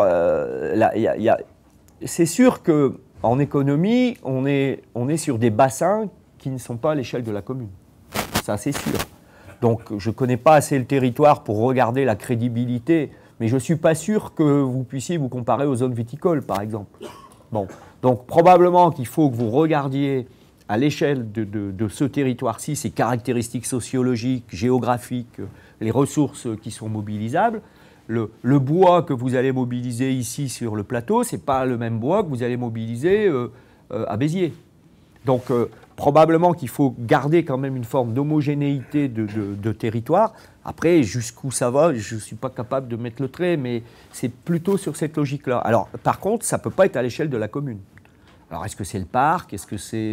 S1: c'est sûr qu'en économie, on est sur des bassins qui ne sont pas à l'échelle de la commune. Ça, c'est sûr. Donc, je ne connais pas assez le territoire pour regarder la crédibilité, mais je ne suis pas sûr que vous puissiez vous comparer aux zones viticoles, par exemple. Bon. Donc, probablement qu'il faut que vous regardiez à l'échelle de ce territoire-ci, ses caractéristiques sociologiques, géographiques, les ressources qui sont mobilisables. Le bois que vous allez mobiliser ici sur le plateau, ce n'est pas le même bois que vous allez mobiliser à Béziers. Donc, probablement qu'il faut garder quand même une forme d'homogénéité de territoire. Après, jusqu'où ça va, je ne suis pas capable de mettre le trait, mais c'est plutôt sur cette logique-là. Alors, par contre, ça ne peut pas être à l'échelle de la commune. Alors, est-ce que c'est le parc? Est-ce que c'est...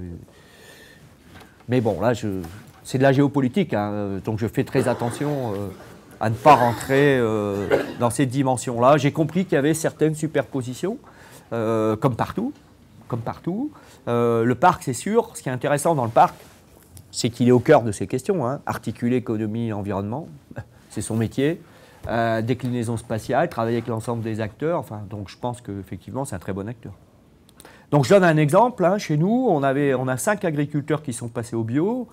S1: Mais bon, là, c'est de la géopolitique, hein, donc je fais très attention à ne pas rentrer dans ces dimensions-là. J'ai compris qu'il y avait certaines superpositions, comme partout. Le parc, c'est sûr. Ce qui est intéressant dans le parc, c'est qu'il est au cœur de ces questions. Hein. Articuler économie et environnement. c'est son métier. Déclinaison spatiale, travailler avec l'ensemble des acteurs. Enfin, donc je pense qu'effectivement, c'est un très bon acteur. Donc je donne un exemple. Hein, chez nous, on a 5 agriculteurs qui sont passés au bio.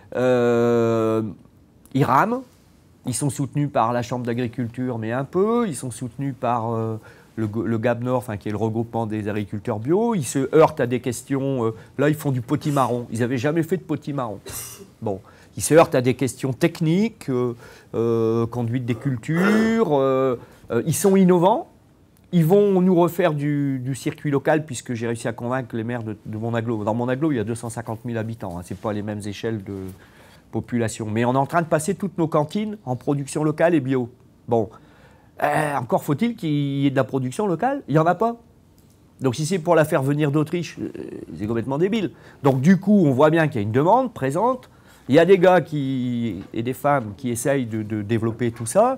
S1: Ils rament. Ils sont soutenus par la Chambre d'agriculture, mais un peu. Ils sont soutenus par le GAB-Nord, enfin, qui est le regroupement des agriculteurs bio. Ils se heurtent à des questions. Là, ils font du potimarron. Ils n'avaient jamais fait de potimarron. Bon. Ils se heurtent à des questions techniques, conduite des cultures. Ils sont innovants. Ils vont nous refaire du circuit local, puisque j'ai réussi à convaincre les maires de mon agglo. Dans mon agglo, il y a 250 000 habitants. Hein. Ce n'est pas les mêmes échelles de population. Mais on est en train de passer toutes nos cantines en production locale et bio. Bon, encore faut-il qu'il y ait de la production locale. Il n'y en a pas. Donc si c'est pour la faire venir d'Autriche, c'est complètement débile. Donc du coup, on voit bien qu'il y a une demande présente. Il y a des gars et des femmes qui essayent de développer tout ça.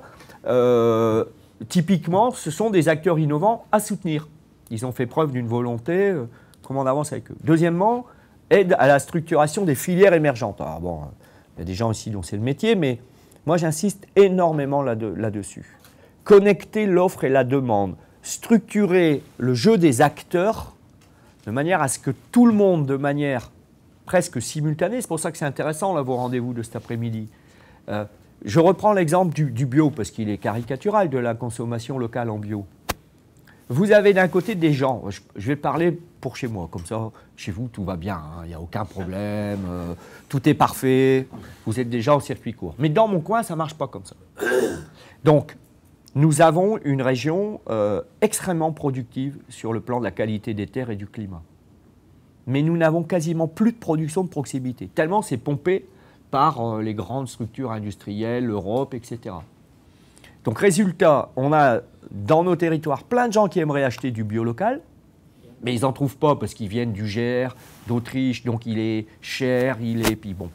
S1: Typiquement, ce sont des acteurs innovants à soutenir. Ils ont fait preuve d'une volonté. Comment on avance avec eux? Deuxièmement, aide à la structuration des filières émergentes. Alors bon, il y a des gens ici dont c'est le métier, mais moi j'insiste énormément là-dessus. Connecter l'offre et la demande, structurer le jeu des acteurs de manière à ce que tout le monde, de manière presque simultanée, c'est pour ça que c'est intéressant là, vos rendez-vous de cet après-midi. Je reprends l'exemple du bio, parce qu'il est caricatural, de la consommation locale en bio. Vous avez d'un côté des gens, je vais parler pour chez moi, comme ça, chez vous, tout va bien, il n'y a aucun problème, tout est parfait, vous êtes déjà au circuit court. Mais dans mon coin, ça ne marche pas comme ça. Donc, nous avons une région extrêmement productive sur le plan de la qualité des terres et du climat. Mais nous n'avons quasiment plus de production de proximité, tellement c'est pompé par les grandes structures industrielles, l'Europe, etc. Donc résultat, on a dans nos territoires plein de gens qui aimeraient acheter du bio local, mais ils n'en trouvent pas parce qu'ils viennent du Gers, d'Autriche, donc il est cher, puis bon,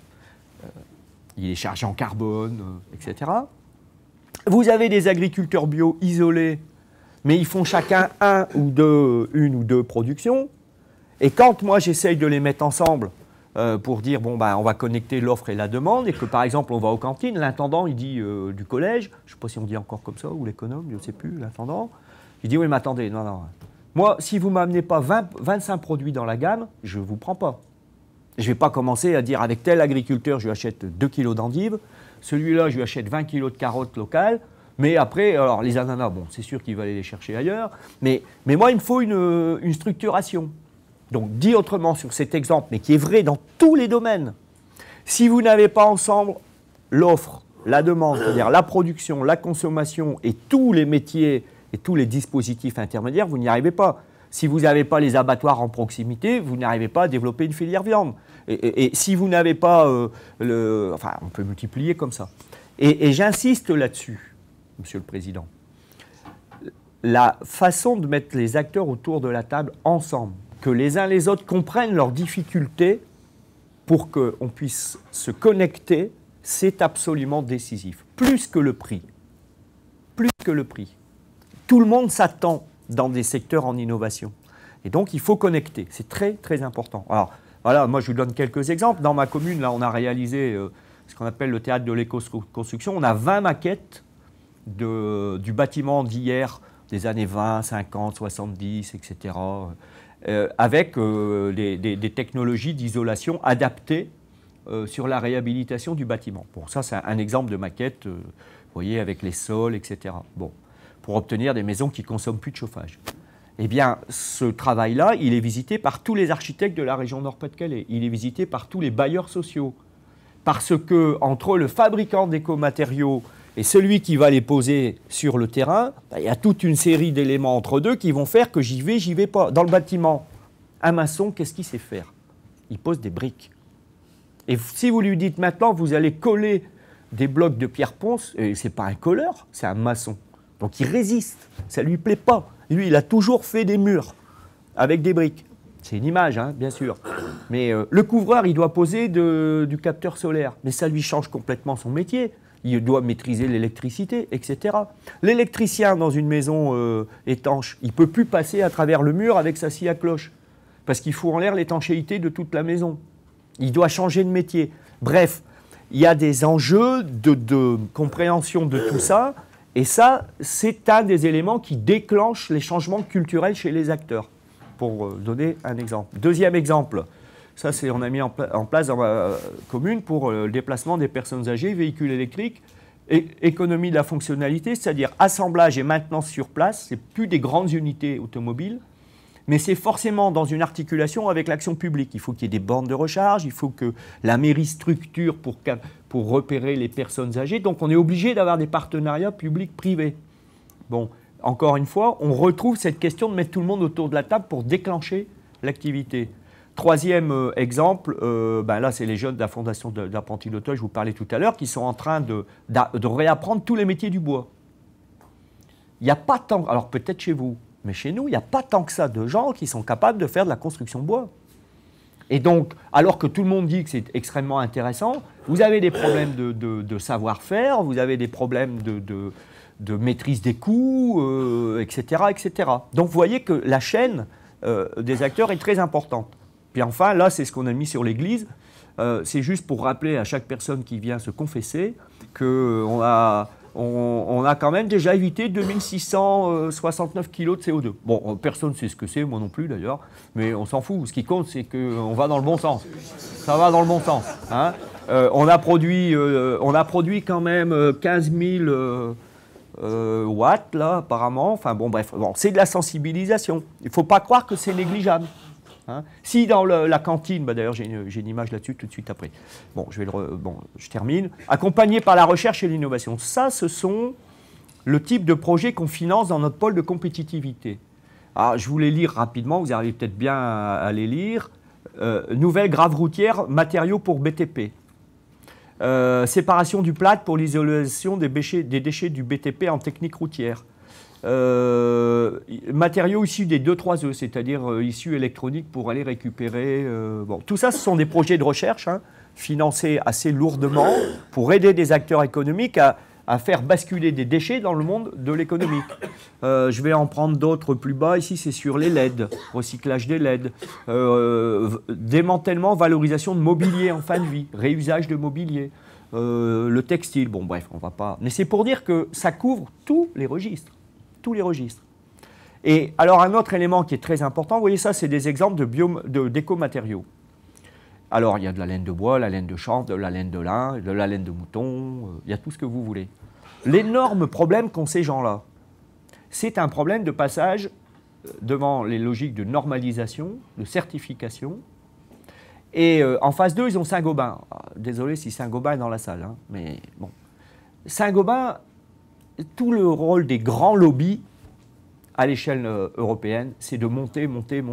S1: il est chargé en carbone, etc. Vous avez des agriculteurs bio isolés, mais ils font chacun une ou deux productions. Et quand moi j'essaye de les mettre ensemble pour dire bon ben on va connecter l'offre et la demande, et que par exemple on va aux cantines, l'intendant il dit du collège, je ne sais pas si on dit encore comme ça, ou l'économe, je ne sais plus, l'intendant, il dit oui mais attendez, non, moi si vous ne m'amenez pas 25 produits dans la gamme, je ne vous prends pas. Je ne vais pas commencer à dire avec tel agriculteur je lui achète 2 kilos d'endives, celui-là je lui achète 20 kilos de carottes locales, mais après, alors les ananas, bon c'est sûr qu'il va aller les chercher ailleurs, mais moi il me faut une structuration. Donc, dit autrement sur cet exemple, mais qui est vrai dans tous les domaines, si vous n'avez pas ensemble l'offre, la demande, c'est-à-dire la production, la consommation et tous les métiers et tous les dispositifs intermédiaires, vous n'y arrivez pas. Si vous n'avez pas les abattoirs en proximité, vous n'arrivez pas à développer une filière viande. Et si vous n'avez pas enfin, on peut multiplier comme ça. Et j'insiste là-dessus, Monsieur le Président. La façon de mettre les acteurs autour de la table ensemble, que les uns les autres comprennent leurs difficultés pour qu'on puisse se connecter, c'est absolument décisif. Plus que le prix. Plus que le prix. Tout le monde s'attend dans des secteurs en innovation. Et donc, il faut connecter. C'est très, très important. Alors, voilà, moi, je vous donne quelques exemples. Dans ma commune, là, on a réalisé ce qu'on appelle le théâtre de l'éco-construction. On a 20 maquettes du bâtiment d'hier, des années 20, 50, 70, etc., avec des technologies d'isolation adaptées sur la réhabilitation du bâtiment. Bon, ça, c'est un exemple de maquette, vous voyez, avec les sols, etc. Bon, pour obtenir des maisons qui ne consomment plus de chauffage. Eh bien, ce travail-là, il est visité par tous les architectes de la région Nord-Pas-de-Calais. Il est visité par tous les bailleurs sociaux. Parce que, entre le fabricant d'écomatériaux et celui qui va les poser sur le terrain, il y a toute une série d'éléments entre deux qui vont faire que j'y vais pas. Dans le bâtiment, un maçon, qu'est-ce qu'il sait faire? Il pose des briques. Et si vous lui dites maintenant, vous allez coller des blocs de pierre ponce, et c'est pas un colleur, c'est un maçon. Donc il résiste, ça ne lui plaît pas. Lui, il a toujours fait des murs avec des briques. C'est une image, hein, bien sûr. Mais le couvreur, il doit poser du capteur solaire. Mais ça lui change complètement son métier. Il doit maîtriser l'électricité, etc. L'électricien dans une maison étanche, il ne peut plus passer à travers le mur avec sa scie à cloche. Parce qu'il fout en l'air l'étanchéité de toute la maison. Il doit changer de métier. Bref, il y a des enjeux de compréhension de tout ça, et ça, c'est un des éléments qui déclenchent les changements culturels chez les acteurs, pour donner un exemple. Deuxième exemple, ça c'est on a mis en place dans ma commune pour le déplacement des personnes âgées, véhicules électriques, et économie de la fonctionnalité, c'est-à-dire assemblage et maintenance sur place, c'est plus des grandes unités automobiles, mais c'est forcément dans une articulation avec l'action publique. Il faut qu'il y ait des bornes de recharge, il faut que la mairie structure pour repérer les personnes âgées. Donc on est obligé d'avoir des partenariats publics-privés. Bon, encore une fois, on retrouve cette question de mettre tout le monde autour de la table pour déclencher l'activité. Troisième exemple, là c'est les jeunes de la Fondation d'apprentis d'Auteuil, je vous parlais tout à l'heure, qui sont en train de réapprendre tous les métiers du bois. Il n'y a pas tant, alors peut-être chez vous, mais chez nous, il n'y a pas tant que ça de gens qui sont capables de faire de la construction bois. Et donc, alors que tout le monde dit que c'est extrêmement intéressant, vous avez des problèmes de savoir-faire, vous avez des problèmes de maîtrise des coûts, etc., etc. Donc vous voyez que la chaîne des acteurs est très importante. Puis enfin, là, c'est ce qu'on a mis sur l'Église. C'est juste pour rappeler à chaque personne qui vient se confesser qu'on a quand même déjà évité 2669 kg de CO2. Bon, personne ne sait ce que c'est, moi non plus d'ailleurs, mais on s'en fout. Ce qui compte, c'est qu'on va dans le bon sens. Ça va dans le bon sens. Hein. On a produit quand même 15 000 watts, là, apparemment. Enfin bon, bref, bon, c'est de la sensibilisation. Il ne faut pas croire que c'est négligeable. Hein. Si dans la cantine, d'ailleurs j'ai une image là-dessus tout de suite après. Bon, je termine. Accompagné par la recherche et l'innovation. Ça, ce sont le type de projet qu'on finance dans notre pôle de compétitivité. Alors, je vous les lire rapidement, vous arrivez peut-être bien à les lire. Nouvelle grave routière, matériaux pour BTP. Séparation du plâtre pour l'isolation des déchets du BTP en technique routière. Matériaux issus des 2-3E, c'est-à-dire issus électroniques pour aller récupérer. Bon, tout ça, ce sont des projets de recherche financés assez lourdement pour aider des acteurs économiques à faire basculer des déchets dans le monde de l'économique. Je vais en prendre d'autres plus bas. Ici, c'est sur les LED, recyclage des LED, démantèlement, valorisation de mobilier en fin de vie, réusage de mobilier, le textile. Bon, bref, on va pas. Mais c'est pour dire que ça couvre tous les registres. Tous les registres. Et alors un autre élément qui est très important, vous voyez ça, c'est des exemples d'écomatériaux. Alors il y a de la laine de bois, la laine de chanvre, de la laine de lin, de la laine de mouton, il y a tout ce que vous voulez. L'énorme problème qu'ont ces gens-là, c'est un problème de passage devant les logiques de normalisation, de certification. Et en phase 2, ils ont Saint-Gobain. Désolé si Saint-Gobain est dans la salle, hein, mais bon. Saint-Gobain, tout le rôle des grands lobbies à l'échelle européenne, c'est de monter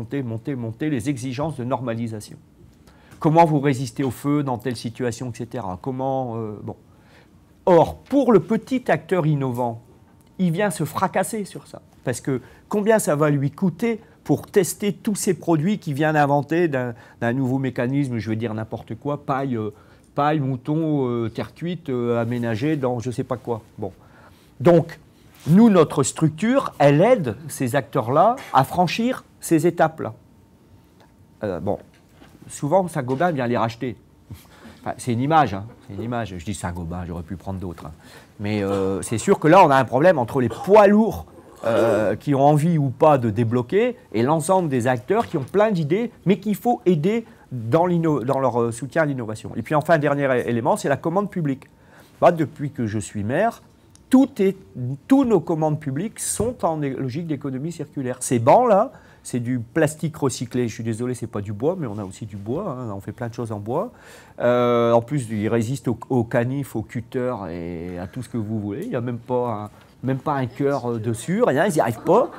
S1: les exigences de normalisation. Comment vous résistez au feu dans telle situation, etc. Comment, bon. Or, pour le petit acteur innovant, il vient se fracasser sur ça. Parce que combien ça va lui coûter pour tester tous ces produits qu'il vient d'inventer d'un nouveau mécanisme, je veux dire n'importe quoi, paille, mouton, terre cuite, aménagée dans je ne sais pas quoi. Bon. Donc, nous, notre structure, elle aide ces acteurs-là à franchir ces étapes-là. Bon, souvent, Saint-Gobain vient les racheter. Enfin, c'est une image, hein, c'est une image. Je dis Saint-Gobain, j'aurais pu prendre d'autres. Hein. Mais c'est sûr que là, on a un problème entre les poids lourds qui ont envie ou pas de débloquer et l'ensemble des acteurs qui ont plein d'idées, mais qu'il faut aider dans leur soutien à l'innovation. Et puis enfin, un dernier élément, c'est la commande publique. Bah, depuis que je suis maire, tous nos commandes publiques sont en logique d'économie circulaire. Ces bancs-là, c'est du plastique recyclé. Je suis désolé, c'est pas du bois, mais on a aussi du bois. Hein, on fait plein de choses en bois. En plus, il résiste aux canifs, aux cutters et à tout ce que vous voulez. Il n'y a même pas un cœur dessus, rien, ils n'y arrivent pas.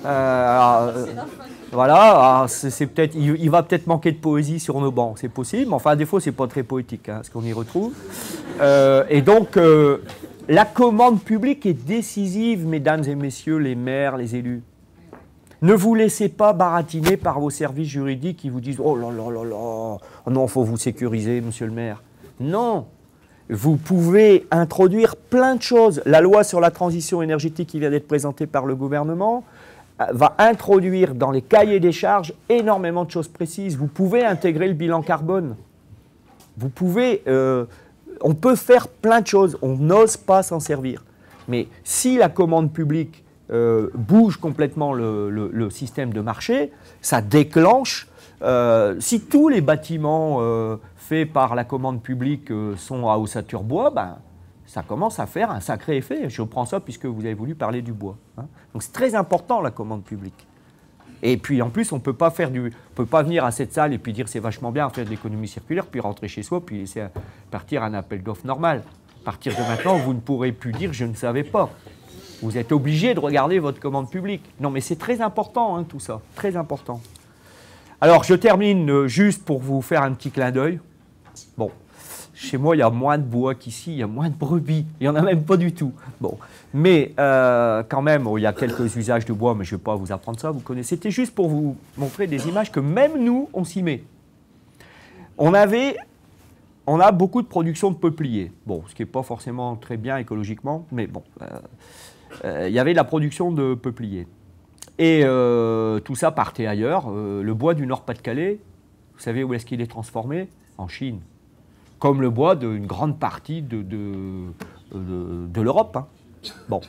S1: Voilà, c'est peut-être, il va peut-être manquer de poésie sur nos bancs, c'est possible. Mais enfin, à défaut, c'est pas très poétique, hein, ce qu'on y retrouve. Et donc, la commande publique est décisive, mesdames et messieurs, les maires, les élus. Ne vous laissez pas baratiner par vos services juridiques qui vous disent « Oh là là là là, non, il faut vous sécuriser, monsieur le maire. » Non, vous pouvez introduire plein de choses. La loi sur la transition énergétique qui vient d'être présentée par le gouvernement va introduire dans les cahiers des charges énormément de choses précises. Vous pouvez intégrer le bilan carbone. Vous pouvez On peut faire plein de choses, on n'ose pas s'en servir. Mais si la commande publique bouge complètement le système de marché, ça déclenche. Si tous les bâtiments faits par la commande publique sont à ossature bois, ben, ça commence à faire un sacré effet. Je prends ça puisque vous avez voulu parler du bois. Hein. Donc c'est très important la commande publique. Et puis en plus, on ne peut pas venir à cette salle et puis dire c'est vachement bien à faire de l'économie circulaire, puis rentrer chez soi, puis laisser partir un appel d'offres normal. À partir de maintenant, vous ne pourrez plus dire je ne savais pas. Vous êtes obligé de regarder votre commande publique. Non, mais c'est très important, hein, tout ça. Très important. Alors, je termine juste pour vous faire un petit clin d'œil. Bon, chez moi, il y a moins de bois qu'ici, il y a moins de brebis. Il n'y en a même pas du tout. Bon, mais quand même, il y a quelques usages de bois, mais je ne vais pas vous apprendre ça, vous connaissez. C'était juste pour vous montrer des images que même nous, on s'y met. On a beaucoup de production de peupliers. Bon, ce qui n'est pas forcément très bien écologiquement, mais bon, il y avait de la production de peupliers. Et tout ça partait ailleurs. Le bois du Nord-Pas-de-Calais, vous savez où est-ce qu'il est transformé? En Chine. Comme le bois d'une grande partie de l'Europe. Hein. Bon.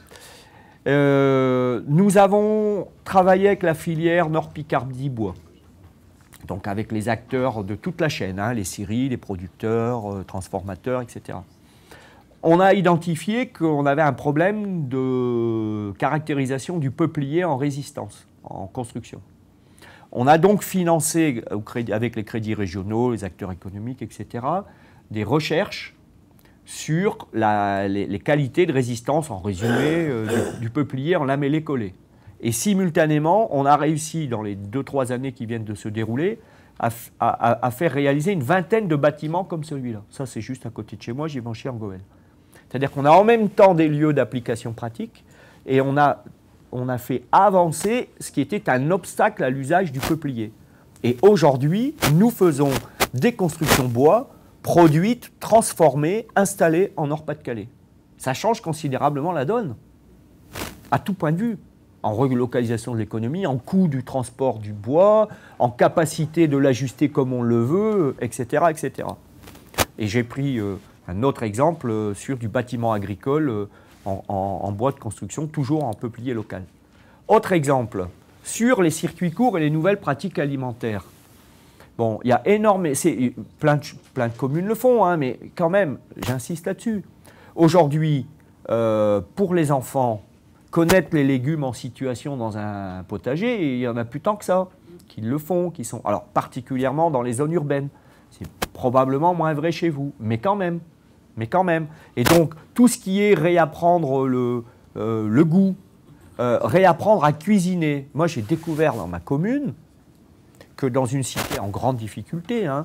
S1: Nous avons travaillé avec la filière Nord-Picardie-Bois. Donc avec les acteurs de toute la chaîne, hein, les scieries, les producteurs, transformateurs, etc. On a identifié qu'on avait un problème de caractérisation du peuplier en résistance, en construction. On a donc financé, avec les crédits régionaux, les acteurs économiques, etc., des recherches sur les qualités de résistance, en résumé, du peuplier en lamellé-collé. Et simultanément, on a réussi, dans les 2-3 années qui viennent de se dérouler, à faire réaliser une vingtaine de bâtiments comme celui-là. Ça, c'est juste à côté de chez moi, Givenchy en Goël. C'est-à-dire qu'on a en même temps des lieux d'application pratique et on a fait avancer ce qui était un obstacle à l'usage du peuplier. Et aujourd'hui, nous faisons des constructions bois produites, transformées, installées en Nord-Pas-de-Calais. Ça change considérablement la donne, à tout point de vue. En relocalisation de l'économie, en coût du transport du bois, en capacité de l'ajuster comme on le veut, etc. etc. Et j'ai pris un autre exemple sur du bâtiment agricole en bois de construction, toujours en peuplier local. Autre exemple, sur les circuits courts et les nouvelles pratiques alimentaires. Bon, il y a énormément, plein de communes le font, hein, mais quand même, j'insiste là-dessus. Aujourd'hui, pour les enfants, connaître les légumes en situation dans un potager, il y en a plus tant que ça, qui le font, qui sont, alors particulièrement dans les zones urbaines. C'est probablement moins vrai chez vous, mais quand même. Et donc, tout ce qui est réapprendre le goût, réapprendre à cuisiner. Moi, j'ai découvert dans ma commune que dans une cité en grande difficulté, hein,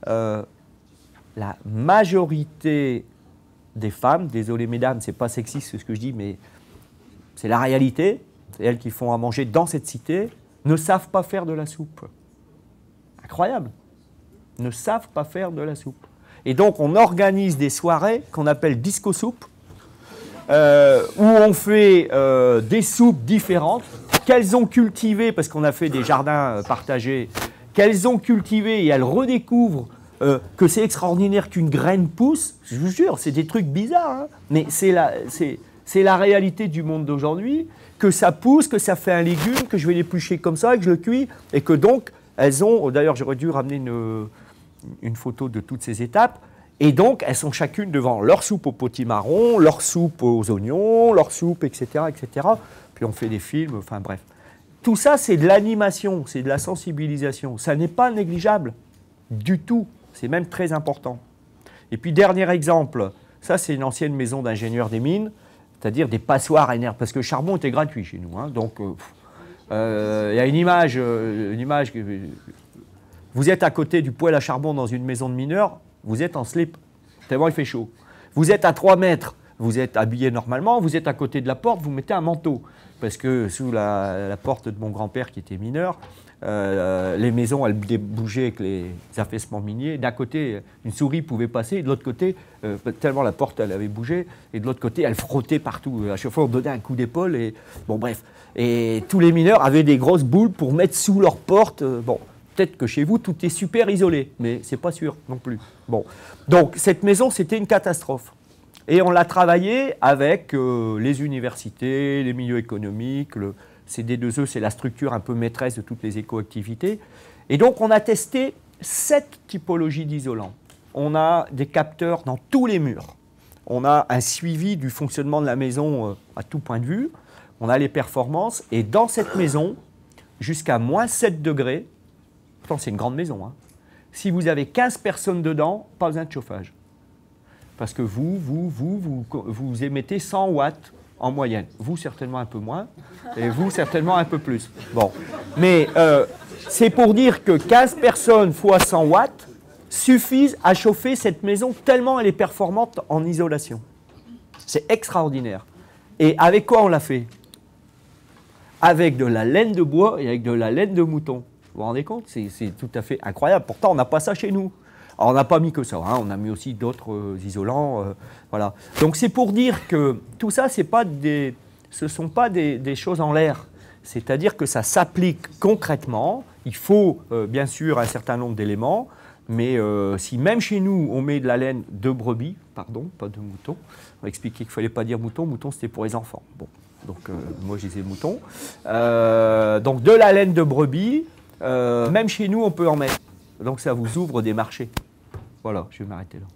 S1: la majorité des femmes, désolé mesdames, c'est pas sexiste ce que je dis, mais c'est la réalité, c'est elles qui font à manger dans cette cité, ne savent pas faire de la soupe. Incroyable. Ne savent pas faire de la soupe. Et donc, on organise des soirées qu'on appelle disco-soupe, où on fait des soupes différentes, qu'elles ont cultivées, parce qu'on a fait des jardins partagés, qu'elles ont cultivées et elles redécouvrent que c'est extraordinaire qu'une graine pousse. Je vous jure, c'est des trucs bizarres, hein, mais c'est la réalité du monde d'aujourd'hui, que ça pousse, que ça fait un légume, que je vais l'éplucher comme ça, que je le cuis, et que donc, elles ont, d'ailleurs j'aurais dû ramener une photo de toutes ces étapes, et donc elles sont chacune devant leur soupe au potimarron, leur soupe aux oignons, leur soupe, etc., etc. Puis on fait des films, enfin bref. Tout ça, c'est de l'animation, c'est de la sensibilisation. Ça n'est pas négligeable du tout, c'est même très important. Et puis dernier exemple, ça c'est une ancienne maison d'ingénieurs des mines, c'est-à-dire des passoires à énergie, parce que le charbon était gratuit chez nous, hein, donc il y a une image, vous êtes à côté du poêle à charbon dans une maison de mineurs, vous êtes en slip, tellement il fait chaud. Vous êtes à 3 mètres, vous êtes habillé normalement, vous êtes à côté de la porte, vous mettez un manteau. Parce que sous la porte de mon grand-père qui était mineur, les maisons, elles bougeaient avec les affaissements miniers. D'un côté, une souris pouvait passer, et de l'autre côté, tellement la porte elle avait bougé, et de l'autre côté, elle frottait partout. À chaque fois, on donnait un coup d'épaule, et bon, bref. Et tous les mineurs avaient des grosses boules pour mettre sous leur porte. Bon, peut-être que chez vous, tout est super isolé, mais c'est pas sûr non plus. Bon. Donc, cette maison, c'était une catastrophe. Et on l'a travaillé avec les universités, les milieux économiques. Le CD2E, c'est la structure un peu maîtresse de toutes les écoactivités. Et donc, on a testé 7 typologies d'isolants. On a des capteurs dans tous les murs. On a un suivi du fonctionnement de la maison à tout point de vue. On a les performances. Et dans cette maison, jusqu'à moins 7 degrés, pourtant c'est une grande maison, hein, si vous avez 15 personnes dedans, pas besoin de chauffage. Parce que vous émettez 100 watts en moyenne. Vous, certainement un peu moins, et vous, certainement un peu plus. Bon. Mais c'est pour dire que 15 personnes fois 100 watts suffisent à chauffer cette maison tellement elle est performante en isolation. C'est extraordinaire. Et avec quoi on l'a fait? Avec de la laine de bois et avec de la laine de mouton. Vous vous rendez compte? C'est tout à fait incroyable. Pourtant, on n'a pas ça chez nous. Alors, on n'a pas mis que ça, hein. On a mis aussi d'autres isolants. Voilà. Donc, c'est pour dire que tout ça, ce ne sont pas des choses en l'air. C'est-à-dire que ça s'applique concrètement. Il faut, bien sûr, un certain nombre d'éléments. Mais si même chez nous, on met de la laine de brebis, pardon, pas de mouton, on va expliquer qu'il ne fallait pas dire mouton. Mouton, c'était pour les enfants. Bon. Donc, moi, je disais mouton. Donc, de la laine de brebis, même chez nous, on peut en mettre. Donc, ça vous ouvre des marchés. Voilà, je vais m'arrêter là.